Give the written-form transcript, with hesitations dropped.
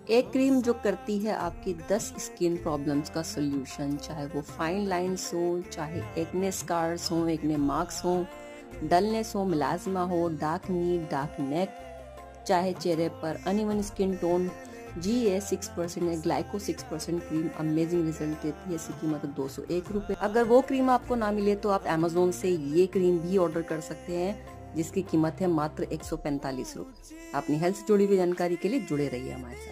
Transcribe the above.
एक क्रीम जो करती है आपकी 10 स्किन प्रॉब्लम्स का सोल्यूशन, चाहे वो फाइन लाइंस हो, चाहे एक्ने स्कार्स हो, एक्ने मार्क्स हो, डलनेस हो, मिलाजमा हो, डार्क नी, डार्क नेक, चाहे चेहरे पर अनइवन स्किन टोन। GA6% है, ग्लाइको 6% क्रीम अमेजिंग रिजल्ट देती है। इसकी कीमत 201 रुपए। अगर वो क्रीम आपको ना मिले तो आप अमेजोन से ये क्रीम भी ऑर्डर कर सकते हैं, जिसकी कीमत है मात्र 145 रुपए। अपनी हेल्थ से जुड़ी हुई जानकारी के लिए जुड़े रहिए हमारे साथ।